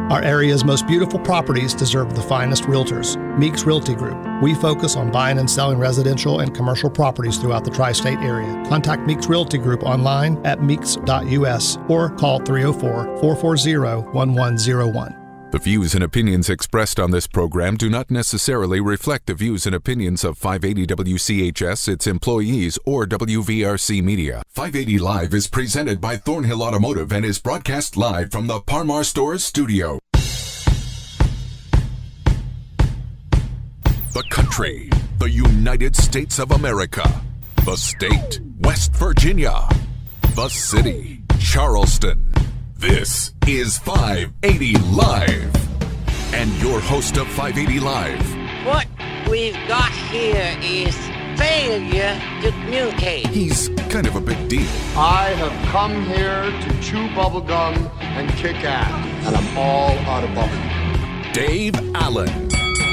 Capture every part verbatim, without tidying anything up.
Our area's most beautiful properties deserve the finest realtors. Meeks Realty Group. We focus on buying and selling residential and commercial properties throughout the tri-state area. Contact Meeks Realty Group online at meeks dot U S or call three oh four, four four zero, one one zero one. The views and opinions expressed on this program do not necessarily reflect the views and opinions of five eighty W C H S, its employees, or W V R C Media. five eighty Live is presented by Thornhill Automotive and is broadcast live from the Parmar Stores studio. The country, the United States of America. The state, West Virginia. The city, Charleston. This is five eighty Live. And your host of five eighty Live. What we've got here is failure to communicate. He's kind of a big deal. I have come here to chew bubblegum and kick ass. And I'm all out of bubblegum. Dave Allen.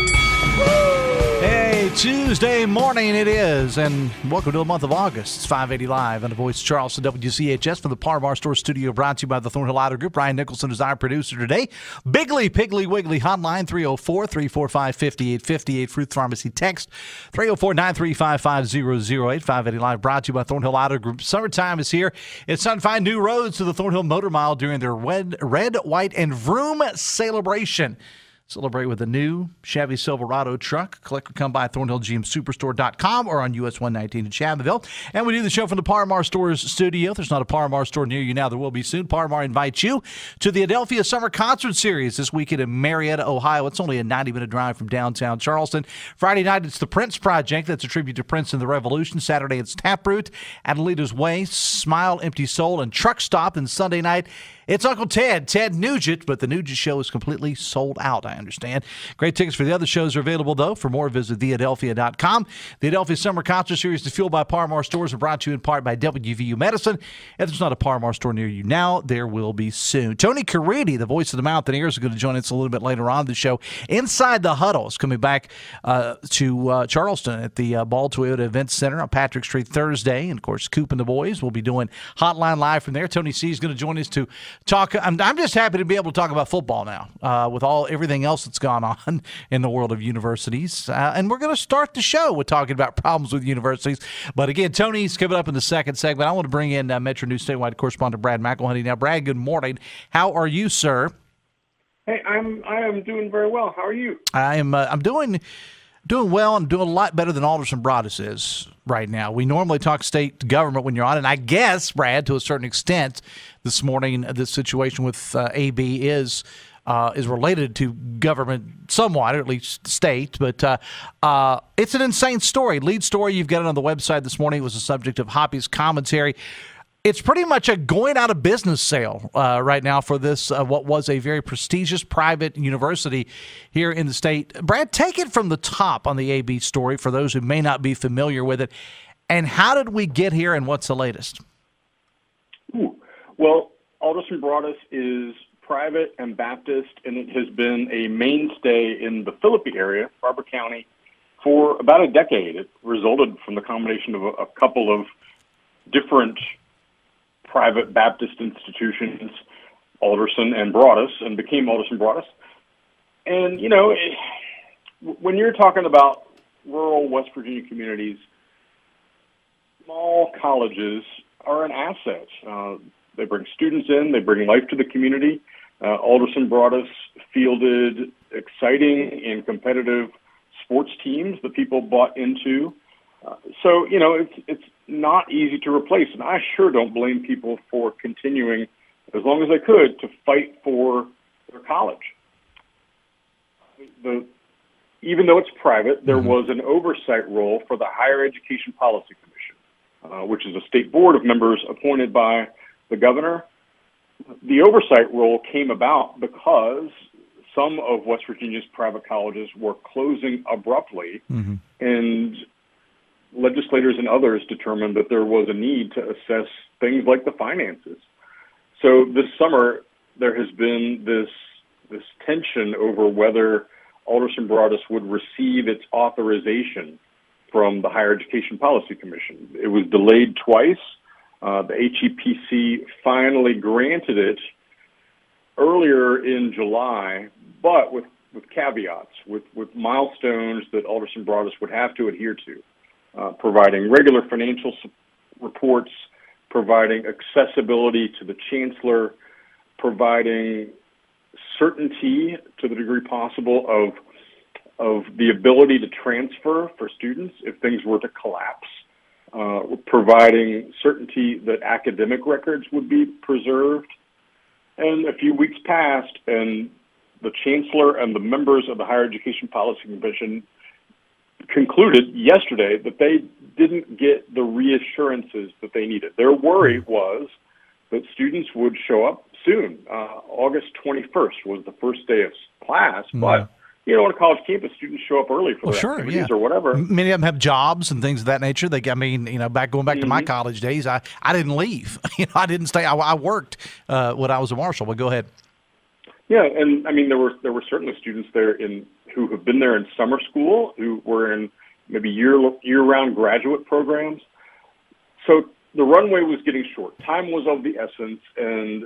Hey, Tuesday morning it is, and welcome to the month of August. It's five eighty Live on the Voice Charleston W C H S from the Parmar Store studio, brought to you by the Thornhill Auto Group. Ryan Nicholson is our producer today. Bigly, Piggly, Wiggly hotline, three oh four, three four five, five eight five eight. Fruit Pharmacy text, three oh four, nine three five, five zero zero eight. five eighty Live brought to you by Thornhill Auto Group. Summertime is here. It's time to find new roads to the Thornhill Motor Mile during their red, red white, and vroom celebration. Celebrate with a new Chevy Silverado truck. Click or come by thornhill g m superstore dot com or on U S one nineteen in Chattanooga. And we do the show from the Parmar Stores studio. If there's not a Parmar store near you now, there will be soon. Parmar invites you to the Adelphia Summer Concert Series this weekend in Marietta, Ohio. It's only a ninety-minute drive from downtown Charleston. Friday night, it's the Prince Project. That's a tribute to Prince and the Revolution. Saturday, it's Taproot, Adelita's Way, Smile, Empty Soul, and Truck Stop. And Sunday night, it's Uncle Ted, Ted Nugent, but the Nugent show is completely sold out, I understand. Great tickets for the other shows are available, though. For more, visit the adelphia dot com. The Adelphia Summer Concert Series is fueled by Parmar Stores and brought to you in part by W V U Medicine. If there's not a Parmar store near you now, there will be soon. Tony Caridi, the voice of the Mountaineers, is going to join us a little bit later on the show. Inside the Huddle is coming back uh, to uh, Charleston at the uh, Ball Toyota Event Center on Patrick Street Thursday. And, of course, Coop and the boys will be doing Hotline Live from there. Tony C is going to join us to talk. I'm, I'm just happy to be able to talk about football now uh, with all everything else that's gone on in the world of universities. Uh, and we're going to start the show with talking about problems with universities. But again, Tony's coming up in the second segment. I want to bring in uh, Metro News statewide correspondent Brad McElhinny. Now, Brad, good morning. How are you, sir? Hey, I'm I am doing very well. How are you? I am. Uh, I'm doing. Doing well. I'm doing a lot better than Alderson Broaddus is right now. We normally talk state government when you're on, and I guess, Brad, to a certain extent, this morning, the situation with uh, A B is uh, is related to government somewhat, or at least state. But uh, uh, it's an insane story. Lead story, you've got it on the website this morning. It was the subject of Hoppy's commentary. It's pretty much a going out of business sale uh, right now for this, uh, what was a very prestigious private university here in the state. Brad, take it from the top on the A B story for those who may not be familiar with it. And how did we get here, and what's the latest? Ooh. Well, Alderson Broaddus is private and Baptist, and it has been a mainstay in the Philippi area, Barber County, for about a decade. It resulted from the combination of a, a couple of different private Baptist institutions, Alderson and Broaddus, and became Alderson Broaddus. And, you know, it, when you're talking about rural West Virginia communities, small colleges are an asset. Uh, they bring students in, they bring life to the community. Uh, Alderson Broaddus fielded exciting and competitive sports teams that people bought into. Uh, so, you know, it's it's not easy to replace, and I sure don't blame people for continuing, as long as they could, to fight for their college. The, even though it's private, there mm-hmm. was an oversight role for the Higher Education Policy Commission, uh, which is a state board of members appointed by the governor. The oversight role came about because some of West Virginia's private colleges were closing abruptly, mm-hmm. and legislators and others determined that there was a need to assess things like the finances. So this summer, there has been this this tension over whether Alderson Broaddus would receive its authorization from the Higher Education Policy Commission. It was delayed twice. Uh, the H E P C finally granted it earlier in July, but with, with caveats, with, with milestones that Alderson Broaddus would have to adhere to, uh, providing regular financial reports, providing accessibility to the chancellor, providing certainty to the degree possible of of the ability to transfer for students if things were to collapse, uh, providing certainty that academic records would be preserved. And a few weeks passed, and the chancellor and the members of the Higher Education Policy Commission concluded yesterday that they didn't get the reassurances that they needed. Their worry was that students would show up soon. Uh, August twenty-first was the first day of class, mm-hmm. but you know, on a college campus, students show up early for well, their sure, activities yeah. or whatever. Many of them have jobs and things of that nature. They, I mean, you know, back going back mm-hmm. to my college days, I, I didn't leave. You know, I didn't stay. I, I worked uh, when I was a marshal. But go ahead. Yeah, and I mean, there were there were certainly students there in who have been there in summer school, who were in maybe year year round graduate programs. So the runway was getting short. Time was of the essence, and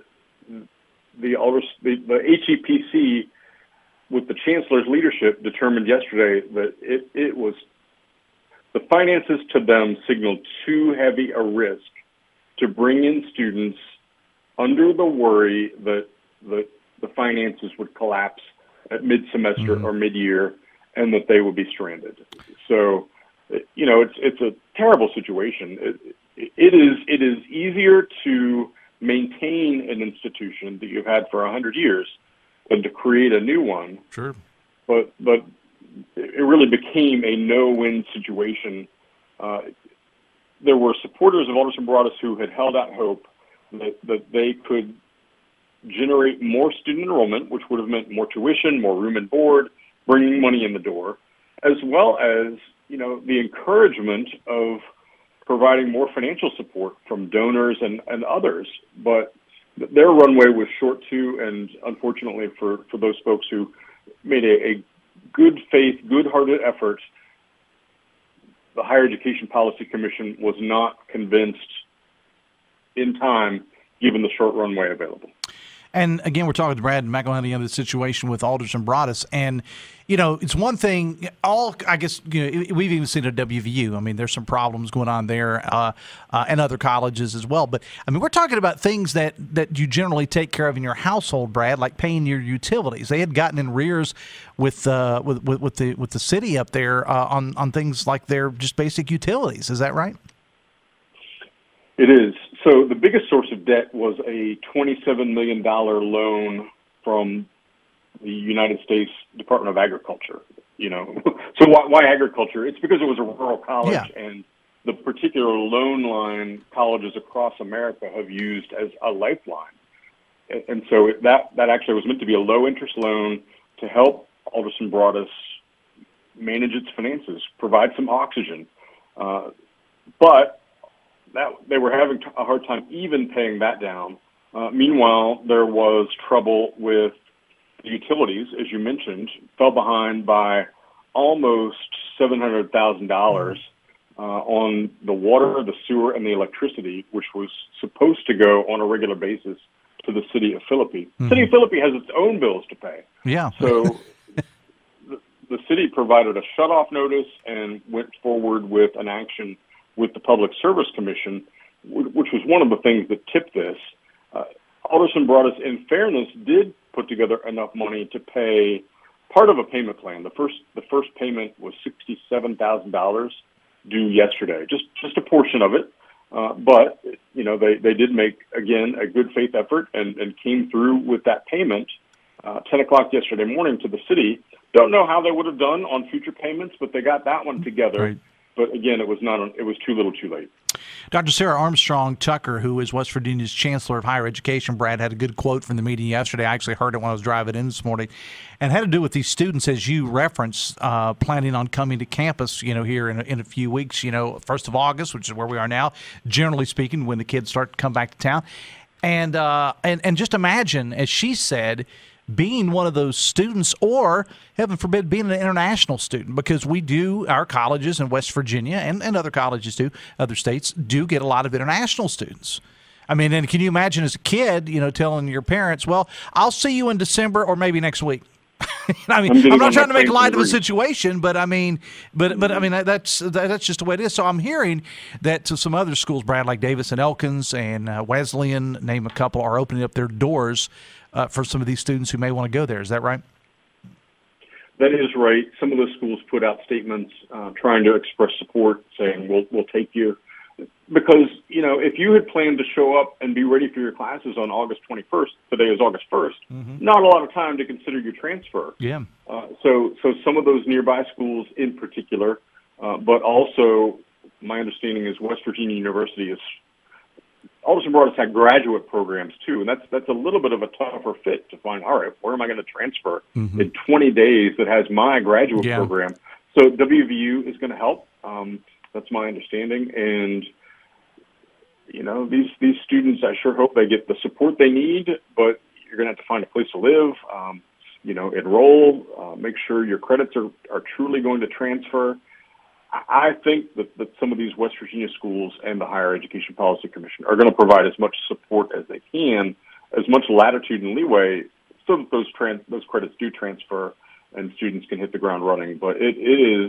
the the, the H E P C, with the chancellor's leadership, determined yesterday that it, it was the finances to them signaled too heavy a risk to bring in students under the worry that that the finances would collapse at mid-semester mm-hmm. or mid-year and that they would be stranded. So, you know, it's it's a terrible situation. It, it is it is easier to maintain an institution that you've had for a hundred years than to create a new one. Sure. But but it really became a no-win situation. Uh, there were supporters of Alderson Broaddus who had held out hope that, that they could generate more student enrollment, which would have meant more tuition, more room and board, bringing money in the door, as well as, you know, the encouragement of providing more financial support from donors and, and others. But their runway was short too, and unfortunately for, for those folks who made a, a good faith, good-hearted effort, the Higher Education Policy Commission was not convinced in time, given the short runway available. And again, we're talking to Brad McElhinny on the situation with Alderson Broaddus. And, you know, it's one thing, all, I guess, you know, we've even seen it at W V U. I mean, there's some problems going on there uh, uh, and other colleges as well. But, I mean, we're talking about things that, that you generally take care of in your household, Brad, like paying your utilities. They had gotten in arrears with, uh, with, with, with, the, with the city up there uh, on, on things like their just basic utilities. Is that right? It is. So the biggest source of debt was a twenty-seven million dollars loan from the United States Department of Agriculture. You know, so why, why agriculture? It's because it was a rural college, yeah. and the particular loan line colleges across America have used as a lifeline. And, and so it, that that actually was meant to be a low-interest loan to help Alderson Broaddus manage its finances, provide some oxygen. Uh, but that they were having a hard time even paying that down. Uh, meanwhile, there was trouble with the utilities, as you mentioned, fell behind by almost seven hundred thousand dollars uh, on the water, the sewer, and the electricity, which was supposed to go on a regular basis to the city of Philippi. Mm-hmm. City of Philippi has its own bills to pay. Yeah. So the, the city provided a shutoff notice and went forward with an action with the Public Service Commission, which was one of the things that tipped this. Uh, Alderson Broaddus, in fairness, did put together enough money to pay part of a payment plan. The first the first payment was sixty-seven thousand dollars due yesterday, just just a portion of it. Uh, but, you know, they, they did make, again, a good faith effort and, and came through with that payment uh, ten o'clock yesterday morning to the city. Don't know how they would have done on future payments, but they got that one together. Right. But again, it was not. It was too little, too late. Doctor Sarah Armstrong Tucker, who is West Virginia's Chancellor of Higher Education, Brad, had a good quote from the meeting yesterday. I actually heard it when I was driving in this morning, and had to do with these students, as you referenced, uh, planning on coming to campus. You know, here in a, in a few weeks. You know, first of August, which is where we are now. Generally speaking, when the kids start to come back to town, and uh, and and just imagine, as she said, being one of those students, or heaven forbid, being an international student, because we do, our colleges in West Virginia and, and other colleges too, other states do get a lot of international students. I mean, and can you imagine as a kid, you know, telling your parents, well, I'll see you in December or maybe next week. I mean, I'm, I'm not trying to make light of a situation, but I mean, but but I mean that's that's just the way it is. So I'm hearing that to some other schools, Brad, like Davis and Elkins and uh, Wesleyan, name a couple, are opening up their doors uh, for some of these students who may want to go there. Is that right? That is right. Some of those schools put out statements uh, trying to express support, saying we'll we'll take you. Because, you know, if you had planned to show up and be ready for your classes on August twenty-first, today is August first, mm-hmm. not a lot of time to consider your transfer. Yeah. Uh, so, so some of those nearby schools in particular, uh, but also my understanding is West Virginia University is, Alderson Broaddus had graduate programs too, and that's that's a little bit of a tougher fit to find, all right, where am I going to transfer mm-hmm. in twenty days that has my graduate yeah. program? So W V U is going to help. Um, That's my understanding, and you know these these students. I sure hope they get the support they need. But you're going to have to find a place to live. Um, you know, enroll. Uh, make sure your credits are, are truly going to transfer. I, I think that, that some of these West Virginia schools and the Higher Education Policy Commission are going to provide as much support as they can, as much latitude and leeway, so that those trans those credits do transfer and students can hit the ground running. But it, it is.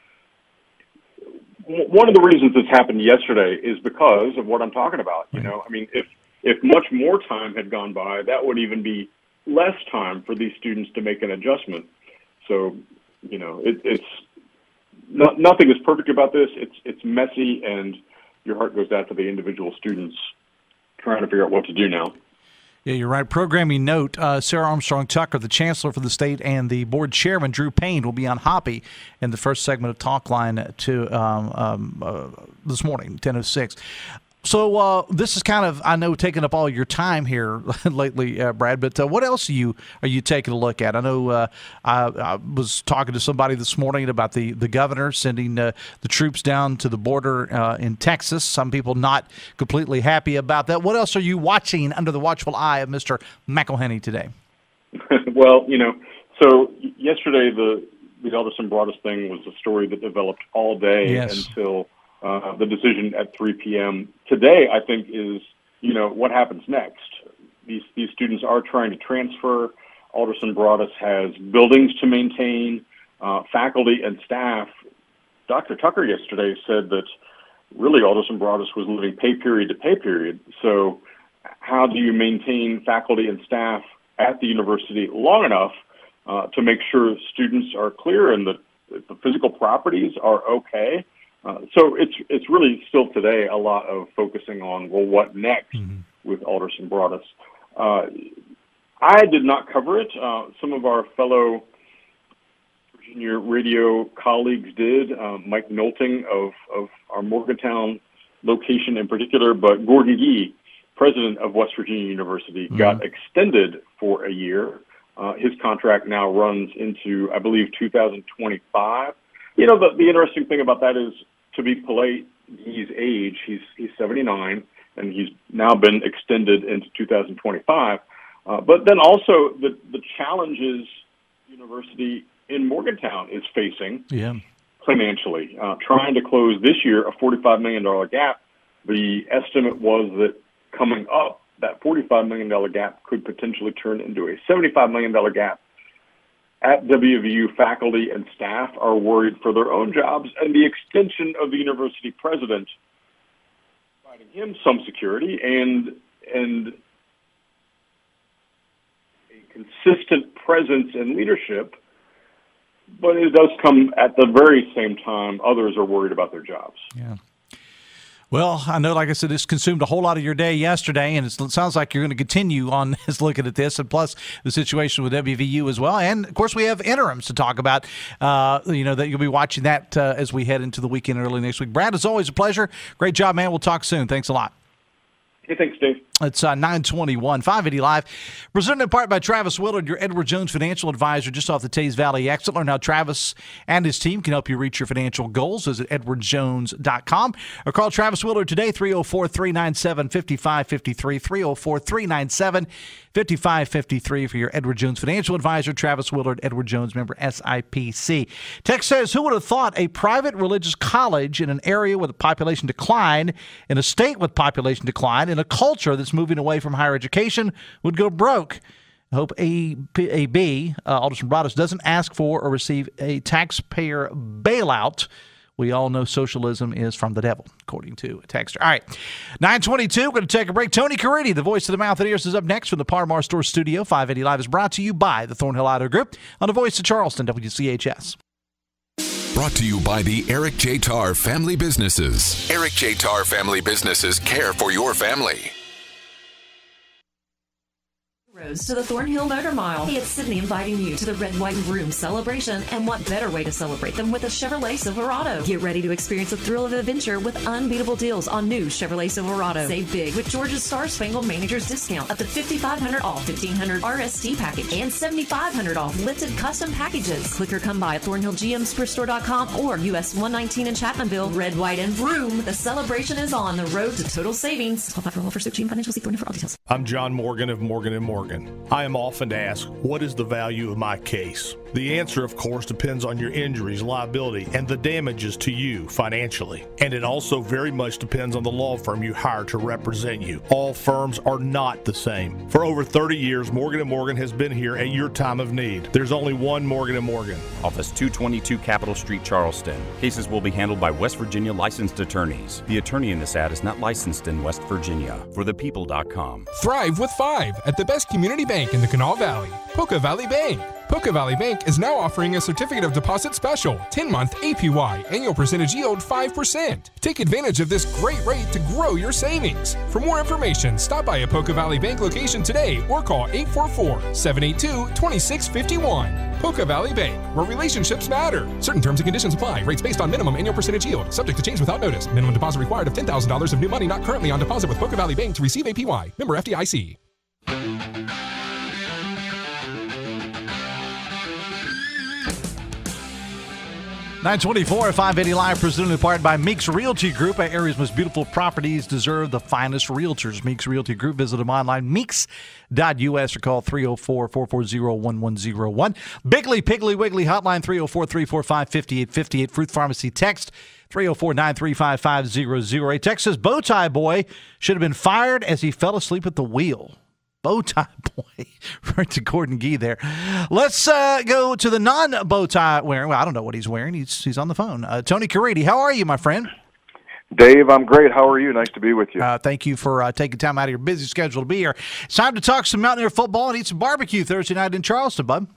One of the reasons this happened yesterday is because of what I'm talking about. You know, I mean, if if much more time had gone by, that would even be less time for these students to make an adjustment. So, you know, it, it's not, nothing is perfect about this. It's it's messy, and your heart goes out to the individual students trying to figure out what to do now. Yeah, you're right. Programming note, uh, Sarah Armstrong Tucker, the chancellor for the state, and the board chairman, Drew Payne, will be on Hoppy in the first segment of Talk Line to, um, um, uh, this morning, ten oh six. So uh, this is kind of, I know, taking up all your time here lately, uh, Brad, but uh, what else are you are you taking a look at? I know uh, I, I was talking to somebody this morning about the, the governor sending uh, the troops down to the border uh, in Texas. Some people not completely happy about that. What else are you watching under the watchful eye of Mister McElhinny today? Well, you know, so yesterday the, the Alderson Broaddus thing was a story that developed all day yes. until Uh, the decision at three p.m. Today, I think, is, you know, what happens next. These these students are trying to transfer. Alderson Broaddus has buildings to maintain, uh, faculty and staff. Doctor Tucker yesterday said that really Alderson Broaddus was living pay period to pay period. So how do you maintain faculty and staff at the university long enough uh, to make sure students are clear and that the physical properties are okay? Uh, so it's it's really still today a lot of focusing on, well, what next mm-hmm. with Alderson Broaddus. Uh, I did not cover it. Uh, some of our fellow Virginia radio colleagues did, uh, Mike Nolting of, of our Morgantown location in particular, but Gordon Gee, president of West Virginia University, mm-hmm. got extended for a year. Uh, his contract now runs into, I believe, two thousand twenty-five. You know, the, the interesting thing about that is, to be polite, he's age, he's he's seventy-nine, and he's now been extended into two thousand twenty-five. Uh, but then also the, the challenges the university in Morgantown is facing yeah. financially. Uh, trying to close this year a forty-five million dollars gap. The estimate was that coming up, that forty-five million dollars gap could potentially turn into a seventy-five million dollars gap. At W V U, faculty and staff are worried for their own jobs, and the extension of the university president providing him some security and and a consistent presence and leadership. But it does come at the very same time others are worried about their jobs. Yeah. Well, I know, like I said, this consumed a whole lot of your day yesterday, and it sounds like you're going to continue on this looking at this, and plus the situation with W V U as well. And, of course, we have interims to talk about, uh, you know, that you'll be watching that uh, as we head into the weekend early next week. Brad, it's always a pleasure. Great job, man. We'll talk soon. Thanks a lot. Hey, thanks, Dave. It's uh, nine twenty-one, five eighty Live. Presented in part by Travis Willard, your Edward Jones financial advisor just off the Taze Valley exit. Learn how Travis and his team can help you reach your financial goals. Visit edward jones dot com or call Travis Willard today, three oh four, three nine seven, five five five three, three oh four, three nine seven, five five five three for your Edward Jones financial advisor. Travis Willard, Edward Jones, member S I P C. Text says, who would have thought a private religious college in an area with a population decline, in a state with population decline, in a culture that's moving away from higher education would go broke? I hope A B, uh, Alderson Broaddus, doesn't ask for or receive a taxpayer bailout. We all know socialism is from the devil, according to a texter. All right, nine twenty-two, we're going to take a break. Tony Caridi, the voice of the mouth and ears, is up next from the Parmar Store Studio. five eighty Live is brought to you by the Thornhill Auto Group on the voice of Charleston, W C H S. Brought to you by the Eric J. Tarr Family Businesses. Eric J. Tarr Family Businesses care for your family. Roads to the Thornhill Motor Mile. Hey, it's Sydney inviting you to the Red, White, and Room celebration, and what better way to celebrate them with a Chevrolet Silverado. Get ready to experience the thrill of adventure with unbeatable deals on new Chevrolet Silverado. Save big with Georgia's Star Spangled Manager's discount up to fifty-five hundred dollars off fifteen hundred dollars R S T package and seventy-five hundred dollars off lifted custom packages. Click or come by at thornhill g m superstore dot com or U S one nineteen in Chapmanville. Red, White, and Room. The celebration is on the road to total savings. twelve for all for Supreme Financial. See Thornhill for all details. I'm John Morgan of Morgan and Morgan. I am often asked, what is the value of my case? The answer, of course, depends on your injuries, liability, and the damages to you financially. And it also very much depends on the law firm you hire to represent you. All firms are not the same. For over thirty years, Morgan and Morgan has been here at your time of need. There's only one Morgan and Morgan. Office two twenty-two Capitol Street, Charleston. Cases will be handled by West Virginia licensed attorneys. The attorney in this ad is not licensed in West Virginia. For the people dot com. Thrive with five at the best community bank in the Kanawha Valley, Poca Valley Bank. Poca Valley Bank is now offering a certificate of deposit special, ten-month A P Y, annual percentage yield five percent. Take advantage of this great rate to grow your savings. For more information, stop by a Poca Valley Bank location today or call eight four four, seven eight two, two six five one. Poca Valley Bank, where relationships matter. Certain terms and conditions apply. Rates based on minimum annual percentage yield. Subject to change without notice. Minimum deposit required of ten thousand dollars of new money not currently on deposit with Poca Valley Bank to receive A P Y. Member F D I C. nine twenty-four, five eighty Live, presented in part by Meeks Realty Group. Our area's most beautiful properties deserve the finest realtors. Meeks Realty Group. Visit them online, meeks dot U S, or call three oh four, four four oh, one one oh one. Bigley Piggly Wiggly hotline, three oh four, three four five, five eight five eight. Fruit Pharmacy text, three oh four, nine three five, five oh oh eight. Texas Bowtie Boy should have been fired as he fell asleep at the wheel. Bowtie Boy, right to Gordon Gee there. Let's uh, go to the non-bowtie wearing. Well, I don't know what he's wearing. He's he's on the phone. Uh, Tony Caridi, how are you, my friend? Dave, I'm great. How are you? Nice to be with you. Uh, thank you for uh, taking time out of your busy schedule to be here. It's time to talk some Mountaineer football and eat some barbecue Thursday night in Charleston, bud.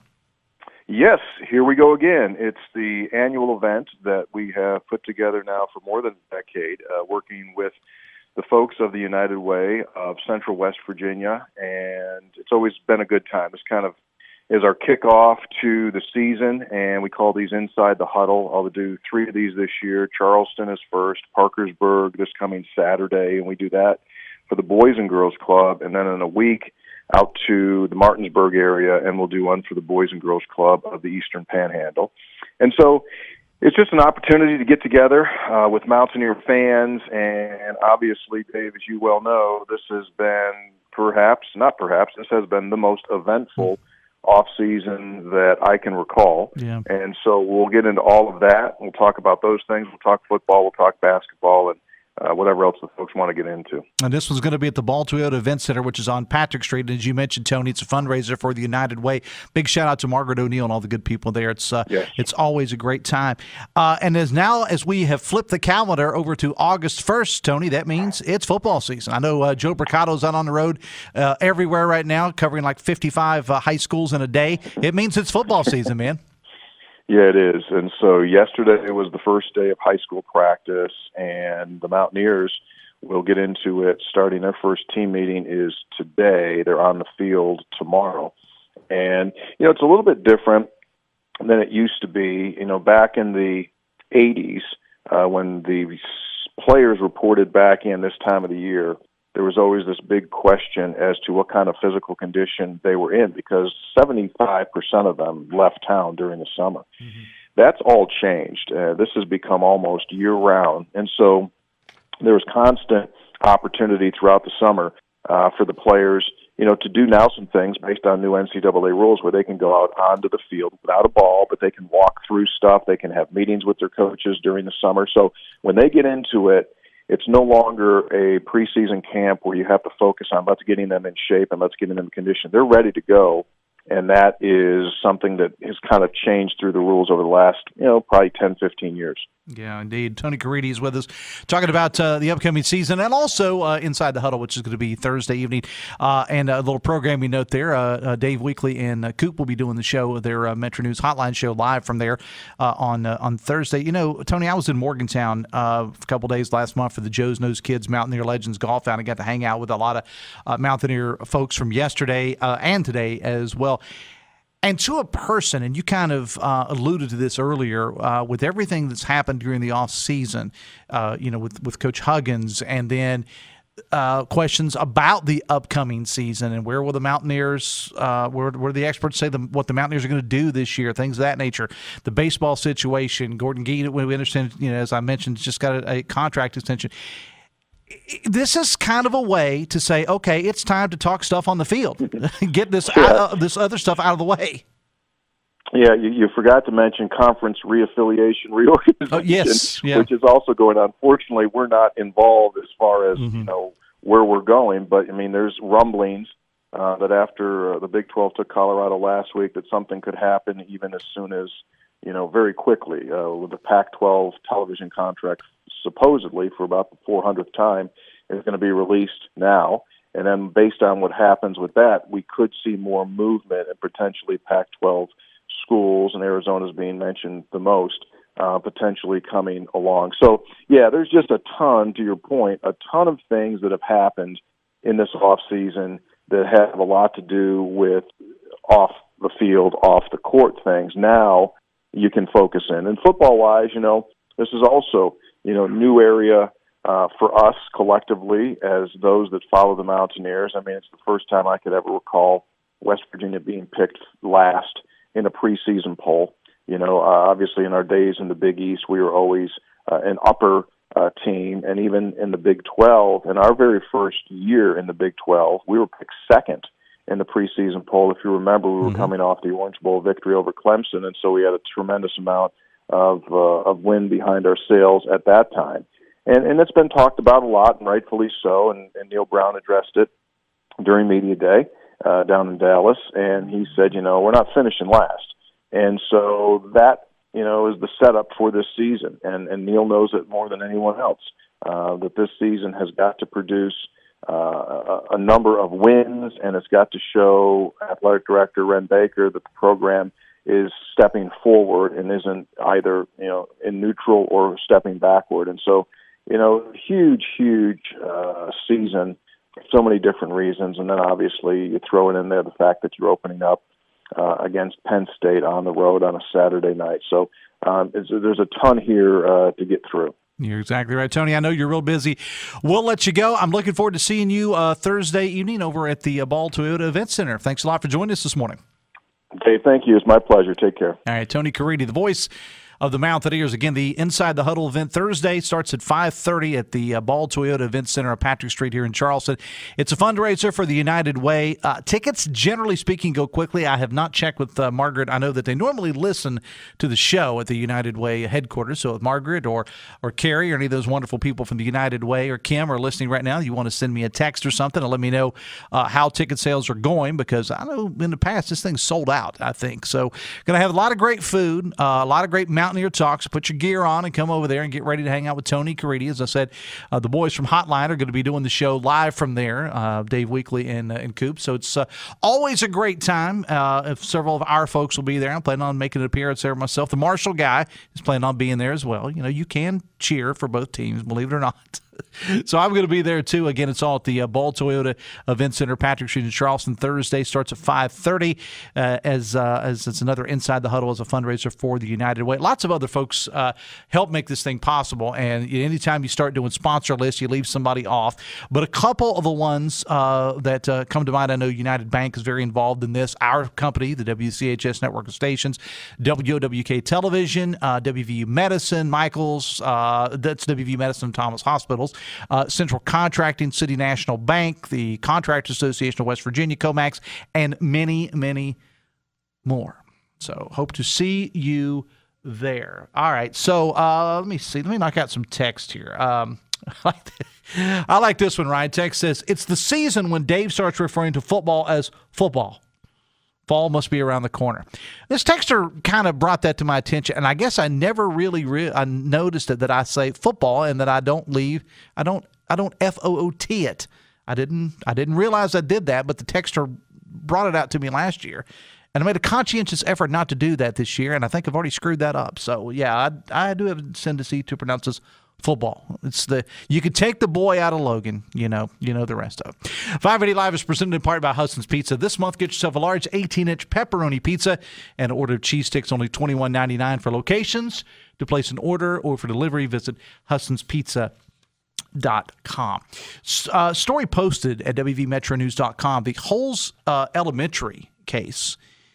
Yes, here we go again. It's the annual event that we have put together now for more than a decade, uh, working with the folks of the United Way of Central West Virginia, and it's always been a good time. This kind of is our kickoff to the season, and we call these Inside the Huddle. I'll do three of these this year. Charleston is first, Parkersburg this coming Saturday, and we do that for the Boys and Girls Club, and then in a week out to the Martinsburg area, and we'll do one for the Boys and Girls Club of the Eastern Panhandle. And so it's just an opportunity to get together uh, with Mountaineer fans, and obviously, Dave, as you well know, this has been perhaps, not perhaps, this has been the most eventful off-season that I can recall. Yeah. And so we'll get into all of that. We'll talk about those things. We'll talk football. We'll talk basketball, and Uh, whatever else the folks want to get into. And this one's going to be at the Ball Toyota Event Center, which is on Patrick Street. And as you mentioned, Tony, it's a fundraiser for the United Way. Big shout out to Margaret O'Neill and all the good people there. It's uh, yes. it's always a great time. Uh, and as now as we have flipped the calendar over to August first, Tony, that means it's football season. I know uh, Joe Bricato's out on the road uh, everywhere right now, covering like fifty-five uh, high schools in a day. It means it's football season, man. Yeah, it is. And so yesterday was the first day of high school practice, and the Mountaineers will get into it starting. Their first team meeting is today. They're on the field tomorrow. And, you know, it's a little bit different than it used to be. You know, back in the eighties, uh, when the players reported back in this time of the year, there was always this big question as to what kind of physical condition they were in, because seventy-five percent of them left town during the summer. Mm-hmm. That's all changed. Uh, this has become almost year-round, and so there was constant opportunity throughout the summer uh, for the players, you know, to do now some things based on new N C double A rules where they can go out onto the field without a ball, but they can walk through stuff. They can have meetings with their coaches during the summer. So when they get into it, it's no longer a preseason camp where you have to focus on let's getting them in shape and let's getting them in condition. They're ready to go, and that is something that has kind of changed through the rules over the last, you know, probably ten, fifteen years. Yeah, indeed. Tony Caridi is with us talking about uh, the upcoming season and also uh, Inside the Huddle, which is going to be Thursday evening. Uh, and a little programming note there, uh, uh, Dave Weekley and uh, Coop will be doing the show, their uh, Metro News Hotline show live from there uh, on uh, on Thursday. You know, Tony, I was in Morgantown uh, a couple days last month for the Joe's Nose Kids Mountaineer Legends Golf Out. I got to hang out with a lot of uh, Mountaineer folks from yesterday uh, and today as well. And to a person, and you kind of uh, alluded to this earlier, uh, with everything that's happened during the off season, uh, you know, with, with Coach Huggins, and then uh, questions about the upcoming season and where will the Mountaineers, uh, where, where the experts say the, what the Mountaineers are going to do this year, things of that nature. The baseball situation, Gordon Gee, we understand, you know, as I mentioned, just got a, a contract extension. This is kind of a way to say, okay, it's time to talk stuff on the field. Get this yeah. out, uh, this other stuff out of the way. Yeah, you, you forgot to mention conference reaffiliation, reorganization, oh, yes. yeah. which is also going on. Fortunately, we're not involved as far as mm-hmm. you know where we're going, but I mean, there's rumblings uh, that after uh, the Big twelve took Colorado last week, that something could happen even as soon as, you know, very quickly uh, with the Pac twelve television contract, supposedly for about the four hundredth time, is going to be released now. And then based on what happens with that, we could see more movement and potentially Pac twelve schools, and Arizona's being mentioned the most, uh, potentially coming along. So, yeah, there's just a ton, to your point, a ton of things that have happened in this off season that have a lot to do with off the field, off the court things. Now you can focus in. And football-wise, you know, this is also, you know, new area uh, for us collectively as those that follow the Mountaineers. I mean, it's the first time I could ever recall West Virginia being picked last in a preseason poll. You know, uh, obviously in our days in the Big East, we were always uh, an upper uh, team, and even in the Big twelve, in our very first year in the Big twelve, we were picked second in the preseason poll. If you remember, we were mm-hmm. coming off the Orange Bowl victory over Clemson, and so we had a tremendous amount of uh, of wind behind our sails at that time. And and it's been talked about a lot, and rightfully so, and, and Neil Brown addressed it during Media Day uh, down in Dallas, and he said, you know, we're not finishing last. And so that, you know, is the setup for this season, and, and Neil knows it more than anyone else, uh, that this season has got to produce uh, a, a number of wins, and it's got to show Athletic Director Ren Baker that the program is stepping forward and isn't either, you know, in neutral or stepping backward. And so, you know, huge, huge uh, season for so many different reasons. And then obviously you throw it in there the fact that you're opening up uh, against Penn State on the road on a Saturday night. So um, it's, there's a ton here uh, to get through. You're exactly right, Tony. I know you're real busy. We'll let you go. I'm looking forward to seeing you uh, Thursday evening over at the uh, Ball Toyota Event Center. Thanks a lot for joining us this morning. Okay, thank you. It's my pleasure. Take care. All right, Tony Caridi, the voice of the Mountaineers. Again, the Inside the Huddle event Thursday starts at five thirty at the uh, Ball Toyota Event Center on Patrick Street here in Charleston. It's a fundraiser for the United Way. Uh, tickets, generally speaking, go quickly. I have not checked with uh, Margaret. I know that they normally listen to the show at the United Way headquarters. So if Margaret or or Carrie or any of those wonderful people from the United Way or Kim are listening right now, you want to send me a text or something and let me know uh, how ticket sales are going, because I know in the past this thing's sold out, I think. So going to have a lot of great food, uh, a lot of great Mountaineer talks. Put your gear on and come over there and get ready to hang out with Tony Caridi. As I said, uh, the boys from Hotline are going to be doing the show live from there, uh, Dave Weekley and, uh, and Coop. So it's uh, always a great time. Uh, if several of our folks will be there. I'm planning on making an appearance there myself. The Marshall guy is planning on being there as well. You know, you can cheer for both teams, believe it or not. So I'm going to be there, too. Again, it's all at the uh, Ball Toyota Event Center, Patrick Street in Charleston. Thursday starts at five thirty uh, as uh, as it's another Inside the Huddle as a fundraiser for the United Way. Lots of other folks uh, help make this thing possible, and anytime you start doing sponsor lists, you leave somebody off. But a couple of the ones uh, that uh, come to mind, I know United Bank is very involved in this. Our company, the W C H S network of stations, W O W K Television, uh, W V U Medicine, Michaels, uh, that's W V U Medicine and Thomas Hospitals, uh, Central Contracting, City National Bank, the Contractors Association of West Virginia, COMAX, and many, many more. So hope to see you there. All right, so uh, let me see. Let me knock out some text here. Um, I like this one, Ryan. Text says, it's the season when Dave starts referring to football as football. Fall must be around the corner. This texter kind of brought that to my attention, and I guess I never really re- I noticed it that I say football and that I don't leave. I don't. I don't F O O T it. I didn't. I didn't realize I did that, but the texter brought it out to me last year, and I made a conscientious effort not to do that this year, and I think I've already screwed that up. So yeah, I, I do have a tendency to pronounce this football. It's the you could take the boy out of Logan, you know, you know the rest of it. five eighty Live is presented in part by Hudson's Pizza. This month, get yourself a large eighteen-inch pepperoni pizza and an order of cheese sticks, only twenty-one ninety-nine for locations. To place an order or for delivery, visit Hudson's Pizza dot com. Uh, story posted at W V Metro News dot com. The Holes uh, Elementary case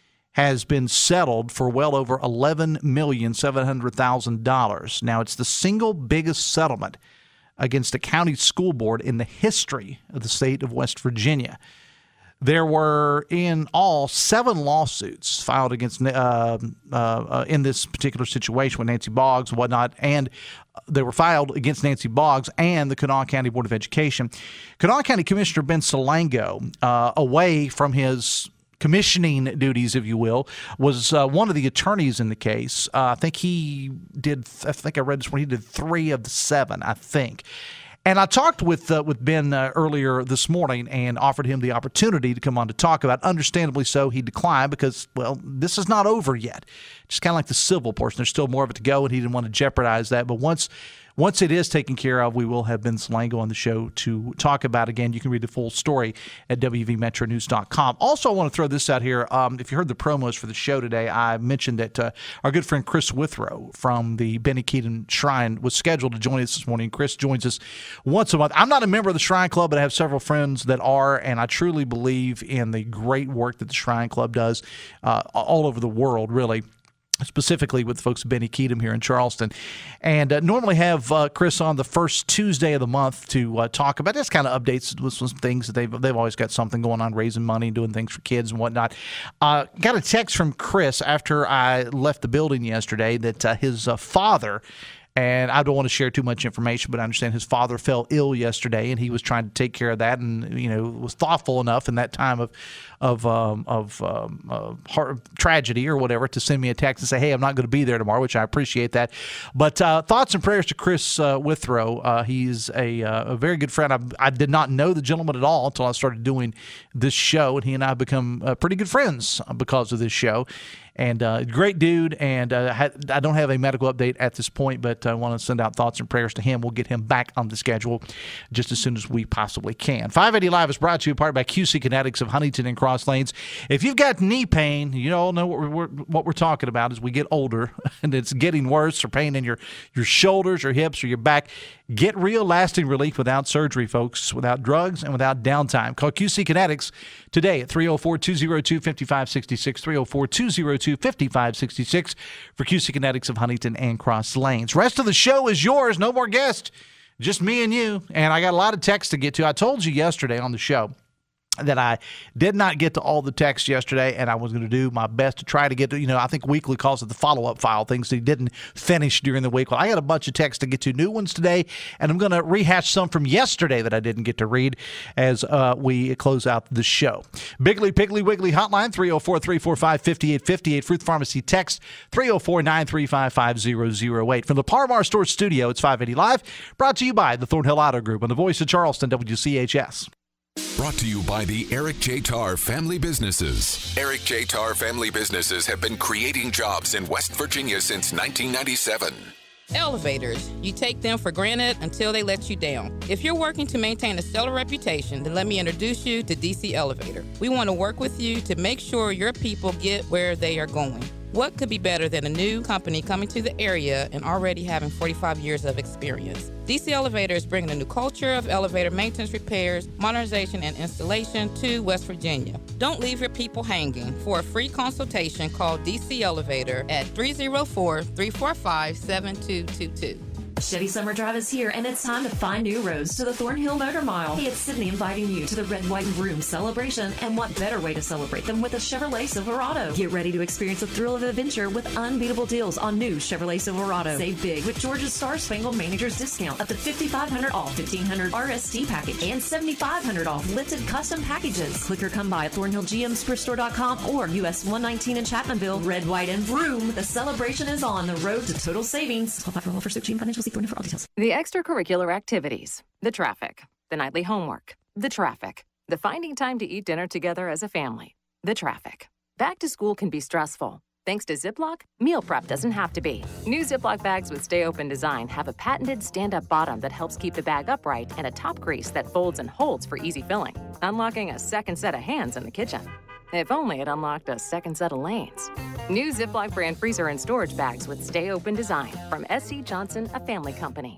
has been settled for well over eleven million seven hundred thousand dollars. Now, it's the single biggest settlement against a county school board in the history of the state of West Virginia. There were, in all, seven lawsuits filed against uh, uh, uh, in this particular situation with Nancy Boggs and whatnot, and they were filed against Nancy Boggs and the Kanawha County Board of Education. Kanawha County Commissioner Ben Salango, uh, away from his commissioning duties, if you will, was uh, one of the attorneys in the case. Uh, I think he did, I think I read this one, he did three of the seven, I think. And I talked with uh, with Ben uh, earlier this morning and offered him the opportunity to come on to talk about. Understandably so, he declined because, well, this is not over yet. Just kind of like the civil portion. There's still more of it to go, and he didn't want to jeopardize that. But once once it is taken care of, we will have Ben Salango on the show to talk about. Again, you can read the full story at W V Metro News dot com. Also, I want to throw this out here. Um, if you heard the promos for the show today, I mentioned that uh, our good friend Chris Withrow from the Benny Keaton Shrine was scheduled to join us this morning. Chris joins us once a month. I'm not a member of the Shrine Club, but I have several friends that are, and I truly believe in the great work that the Shrine Club does uh, all over the world, really. Specifically with folks at Benny Keaton here in Charleston. And uh, normally have uh, Chris on the first Tuesday of the month to uh, talk about this kind of updates with some things that they've, they've always got something going on, raising money, doing things for kids and whatnot. Uh, got a text from Chris after I left the building yesterday that uh, his uh, father, and I don't want to share too much information, but I understand his father fell ill yesterday, and he was trying to take care of that, and you know was thoughtful enough in that time of of um, of um, uh, heart, tragedy or whatever to send me a text and say, "Hey, I'm not going to be there tomorrow," which I appreciate that. But uh, thoughts and prayers to Chris uh, Withrow. Uh, he's a, uh, a very good friend. I, I did not know the gentleman at all until I started doing this show, and he and I have become uh, pretty good friends because of this show. And uh, great dude, and uh, I don't have a medical update at this point, but I want to send out thoughts and prayers to him. We'll get him back on the schedule just as soon as we possibly can. five eighty Live is brought to you in part by Q C Kinetics of Huntington and Cross Lanes. If you've got knee pain, you all know what we're, what we're talking about as we get older, and it's getting worse, or pain in your, your shoulders or hips or your back. Get real lasting relief without surgery, folks, without drugs and without downtime. Call Q C Kinetics today at three oh four, two oh two, five five six six, three oh four, two oh two, five five six six for Q C Kinetics of Huntington and Cross Lanes. Rest of the show is yours. No more guests, just me and you. And I got a lot of texts to get to. I told you yesterday on the show that I did not get to all the texts yesterday, and I was going to do my best to try to get to, you know, I think Weekly calls it the follow-up file, things that he didn't finish during the week. Well, I got a bunch of texts to get to, new ones today, and I'm going to rehash some from yesterday that I didn't get to read as uh, we close out the show. Bigley Piggly Wiggly hotline, three oh four, three four five, five eight five eight. Fruit Pharmacy text, three oh four, nine three five, five oh oh eight. From the Parmar Store studio, it's five eighty Live, brought to you by the Thornhill Auto Group and the Voice of Charleston, W C H S. Brought to you by the Eric J. Tarr Family Businesses. Eric J. Tarr Family Businesses have been creating jobs in West Virginia since nineteen ninety-seven. Elevators. You take them for granted until they let you down. If you're working to maintain a stellar reputation, then let me introduce you to D C Elevator. We want to work with you to make sure your people get where they are going. What could be better than a new company coming to the area and already having forty-five years of experience? D C Elevator is bringing a new culture of elevator maintenance, repairs, modernization, and installation to West Virginia. Don't leave your people hanging. For a free consultation, call D C Elevator at three oh four, three four five, seven two two two. Chevy Summer Drive is here, and it's time to find new roads to the Thornhill Motor Mile. Hey, it's Sydney inviting you to the Red, White, and Room celebration, and what better way to celebrate them with a Chevrolet Silverado. Get ready to experience the thrill of adventure with unbeatable deals on new Chevrolet Silverado. Save big with Georgia's Star Spangled Manager's discount up to fifty-five hundred dollars off fifteen hundred dollars R S T package and seventy-five hundred dollars off lifted custom packages. Click or come by at thornhill g m superstore dot com or U S one nineteen in Chapmanville. Red, White, and Vroom. The celebration is on the road to total savings. twelve five for all for Super Team Financial. See Thornhill for all details. The extracurricular activities, the traffic, the nightly homework, the traffic, the finding time to eat dinner together as a family, the traffic. Back to school can be stressful. Thanks to Ziploc, meal prep doesn't have to be. New Ziploc bags with Stay Open design have a patented stand-up bottom that helps keep the bag upright and a top crease that folds and holds for easy filling, unlocking a second set of hands in the kitchen. If only it unlocked a second set of lanes. New Ziploc brand freezer and storage bags with Stay Open design from S C Johnson, a family company.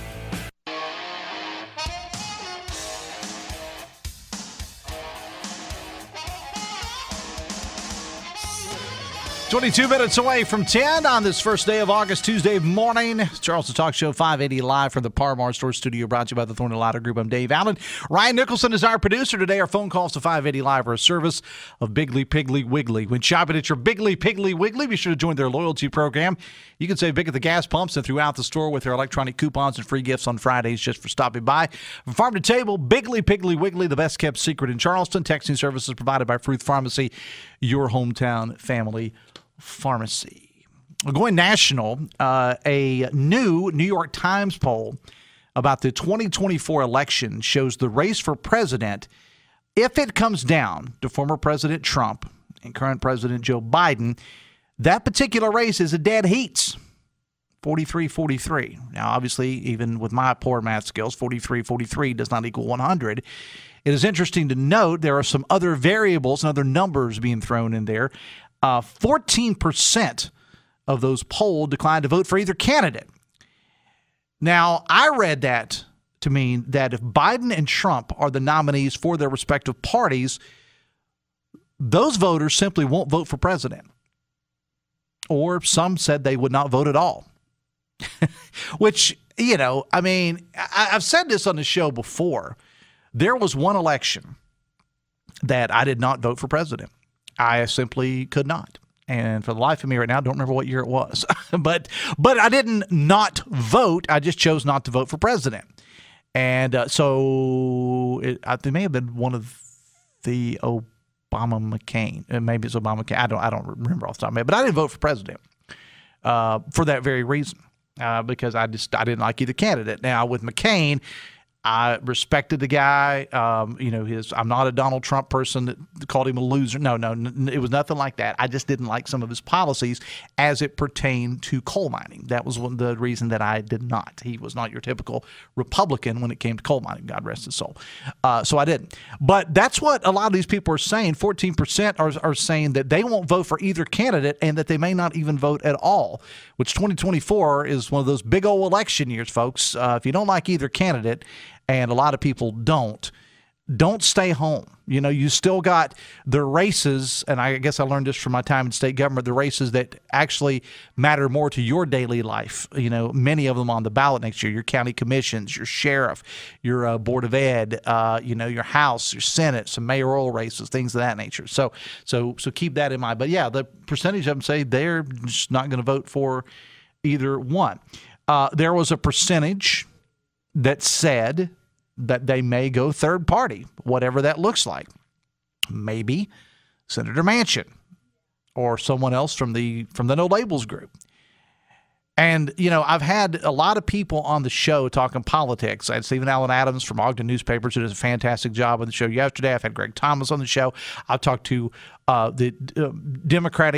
twenty-two minutes away from ten on this first day of August, Tuesday morning. It's Charleston Talk Show five eighty live from the Parmar Store Studio, brought to you by the Thornhill Auto Group. I'm Dave Allen. Ryan Nicholson is our producer today. Our phone calls to five eighty Live are a service of Biggly Piggly Wiggly. When shopping at your Biggly Piggly Wiggly, be sure to join their loyalty program. You can save big at the gas pumps and throughout the store with their electronic coupons and free gifts on Fridays just for stopping by. From farm to table, Biggly Piggly Wiggly, the best kept secret in Charleston. Texting services provided by Fruth Pharmacy, your hometown family pharmacy. Going national, uh, a new New York Times poll about the twenty twenty-four election shows the race for president, if it comes down to former President Trump and current President Joe Biden, that particular race is a dead heat. forty-three forty-three. Now, obviously, even with my poor math skills, forty-three forty-three does not equal one hundred. It is interesting to note there are some other variables and other numbers being thrown in there. Uh, fourteen percent of those polled declined to vote for either candidate. Now, I read that to mean that if Biden and Trump are the nominees for their respective parties, those voters simply won't vote for president. Or some said they would not vote at all. Which, you know, I mean, I, I've said this on the show before. There was one election that I did not vote for president. I simply could not. And for the life of me right now, I don't remember what year it was. but but I didn't not vote. I just chose not to vote for president. And uh, so it, I, it may have been one of the Obama-McCain. Maybe it's Obama-McCain. I don't, I don't remember off the top of my head. But I didn't vote for president uh, for that very reason. Uh, because I just I didn't like either candidate. Now, with McCain, I respected the guy. Um, you know, his. I'm not a Donald Trump person that called him a loser. No, no, n- it was nothing like that. I just didn't like some of his policies as it pertained to coal mining. That was one, the reason that I did not. He was not your typical Republican when it came to coal mining. God rest his soul. Uh, so I didn't. But that's what a lot of these people are saying. fourteen percent are, are saying that they won't vote for either candidate and that they may not even vote at all, which twenty twenty-four is one of those big old election years, folks. Uh, if you don't like either candidate, and a lot of people don't, don't stay home. You know, you still got the races, and I guess I learned this from my time in state government, the races that actually matter more to your daily life. You know, many of them on the ballot next year, your county commissions, your sheriff, your uh, board of ed, uh, you know, your House, your Senate, some mayoral races, things of that nature. So, so, so keep that in mind. But yeah, the percentage of them say they're just not going to vote for either one. Uh, there was a percentage that said that they may go third party, whatever that looks like. Maybe Senator Manchin or someone else from the from the No Labels group. And, you know, I've had a lot of people on the show talking politics. I had Stephen Allen Adams from Ogden Newspapers, who does a fantastic job on the show yesterday. I've had Greg Thomas on the show. I've talked to uh, the uh, Democratic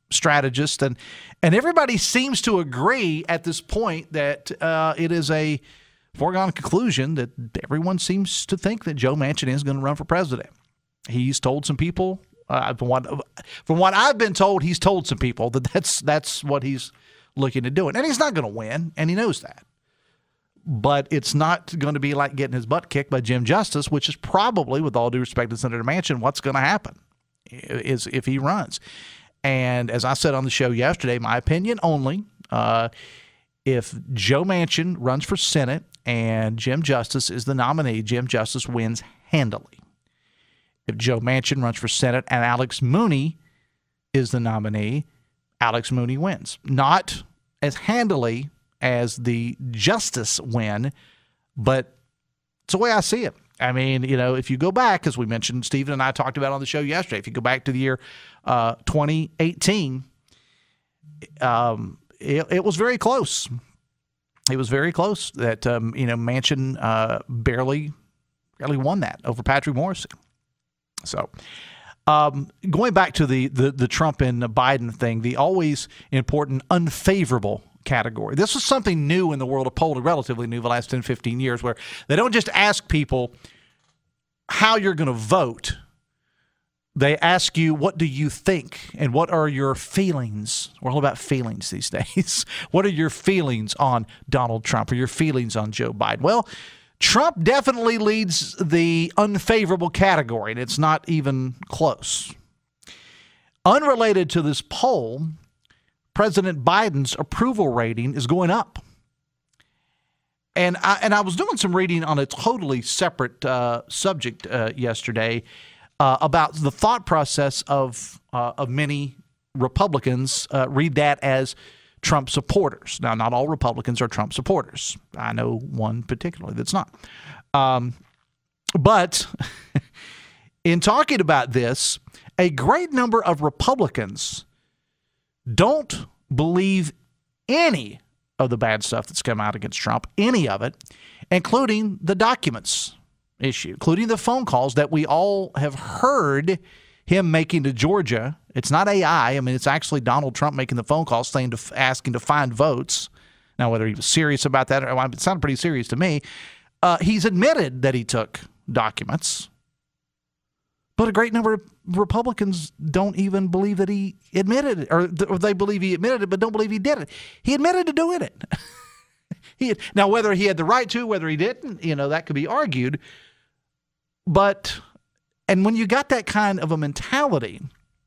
strategist, and and everybody seems to agree at this point that uh, it is a foregone conclusion that everyone seems to think that Joe Manchin is going to run for president. He's told some people, uh, from what from what I've been told, he's told some people that that's that's what he's looking to do, and he's not going to win, and he knows that. But it's not going to be like getting his butt kicked by Jim Justice, which is probably, with all due respect to Senator Manchin, what's going to happen is if he runs. And as I said on the show yesterday, my opinion only, uh, if Joe Manchin runs for Senate and Jim Justice is the nominee, Jim Justice wins handily. If Joe Manchin runs for Senate and Alex Mooney is the nominee, Alex Mooney wins. Not as handily as the Justice win, but it's the way I see it. I mean, you know, if you go back, as we mentioned, Stephen and I talked about on the show yesterday, if you go back to the year uh, twenty eighteen, um, it, it was very close. It was very close that, um, you know, Manchin uh, barely, barely won that over Patrick Morrissey. So um, going back to the, the, the Trump and Biden thing, the always important unfavorable category. This was something new in the world of polling, relatively new the last ten, fifteen years, where they don't just ask people how you're going to vote. They ask you, what do you think and what are your feelings? We're all about feelings these days. What are your feelings on Donald Trump or your feelings on Joe Biden? Well, Trump definitely leads the unfavorable category, and it's not even close. Unrelated to this poll, President Biden's approval rating is going up. And I, and I was doing some reading on a totally separate uh, subject uh, yesterday uh, about the thought process of, uh, of many Republicans uh, read that as Trump supporters. Now, not all Republicans are Trump supporters. I know one particularly that's not. Um, but in talking about this, a great number of Republicans don't believe any of the bad stuff that's come out against Trump, any of it, including the documents issue, including the phone calls that we all have heard him making to Georgia. It's not A I. I mean, it's actually Donald Trump making the phone calls saying to, asking to find votes. Now, whether he was serious about that, or well, it sounded pretty serious to me. Uh, he's admitted that he took documents. But a great number of Republicans don't even believe that he admitted it, or, or they believe he admitted it, but don't believe he did it. He admitted to doing it. he had, now, whether he had the right to, whether he didn't, you know, that could be argued. But, and when you got that kind of a mentality,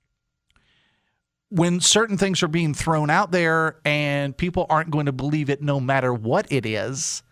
when certain things are being thrown out there and people aren't going to believe it no matter what it is,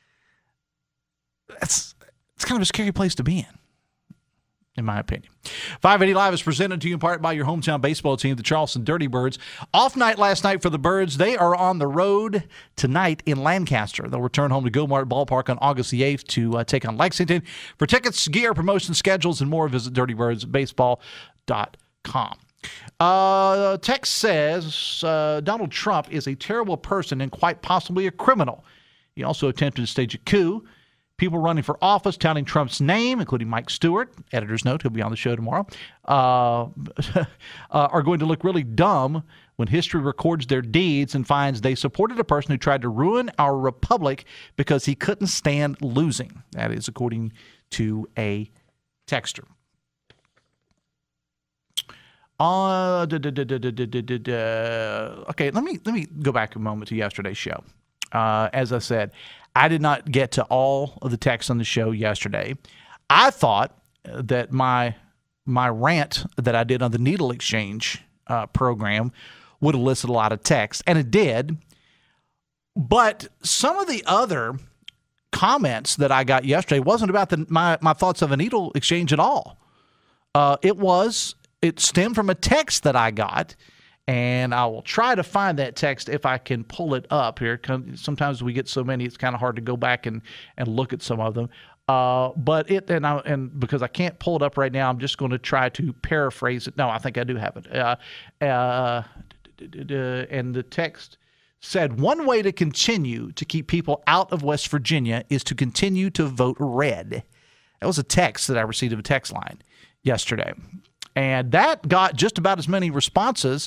it's, it's kind of a scary place to be in. In my opinion. five eighty Live is presented to you in part by your hometown baseball team, the Charleston Dirty Birds. Off night last night for the Birds. They are on the road tonight in Lancaster. They'll return home to Gilmart Ballpark on August the eighth to uh, take on Lexington. For tickets, gear, promotion schedules, and more, visit dirty birds baseball dot com. Uh, text says uh, Donald Trump is a terrible person and quite possibly a criminal. He also attempted to stage a coup. People running for office touting Trump's name, including Mike Stewart, editor's note, he'll be on the show tomorrow, uh, uh, are going to look really dumb when history records their deeds and finds they supported a person who tried to ruin our republic because he couldn't stand losing. That is according to a texter. Uh, da, da, da, da, da, da, da, da. Okay, let me let me go back a moment to yesterday's show. Uh, as I said, I did not get to all of the texts on the show yesterday. I thought that my my rant that I did on the needle exchange uh, program would elicit a lot of text, and it did. But some of the other comments that I got yesterday wasn't about the, my, my thoughts of a needle exchange at all. Uh, it was, it stemmed from a text that I got, and I will try to find that text if I can pull it up here. Sometimes we get so many, it's kind of hard to go back and, and look at some of them. Uh, but it, and I, and because I can't pull it up right now, I'm just going to try to paraphrase it. No, I think I do have it. Uh, uh, and the text said, one way to continue to keep people out of West Virginia is to continue to vote red. That was a text that I received of a text line yesterday. And that got just about as many responses